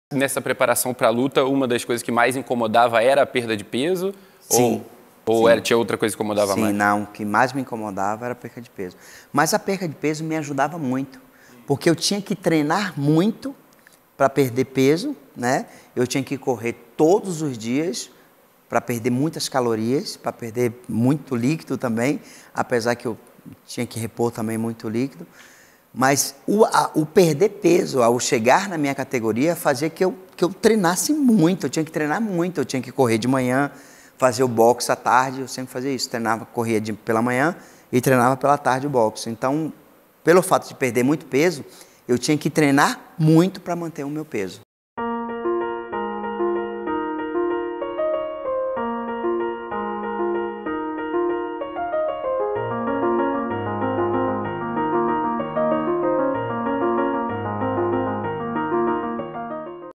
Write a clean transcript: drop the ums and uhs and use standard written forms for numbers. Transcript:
Nessa preparação para a luta, uma das coisas que mais incomodava era a perda de peso? Sim. Ou era, tinha outra coisa que incomodava mais? Sim, não. O que mais me incomodava era a perda de peso. Mas a perda de peso me ajudava muito, porque eu tinha que treinar muito para perder peso, né? Eu tinha que correr todos os dias para perder muitas calorias, para perder muito líquido também, apesar que eu tinha que repor também muito líquido. Mas o perder peso, ao chegar na minha categoria, fazia que eu treinasse muito. Eu tinha que treinar muito, eu tinha que correr de manhã, fazer o boxe à tarde, eu sempre fazia isso. Corria pela manhã e treinava pela tarde o boxe. Então, pelo fato de perder muito peso, eu tinha que treinar muito para manter o meu peso.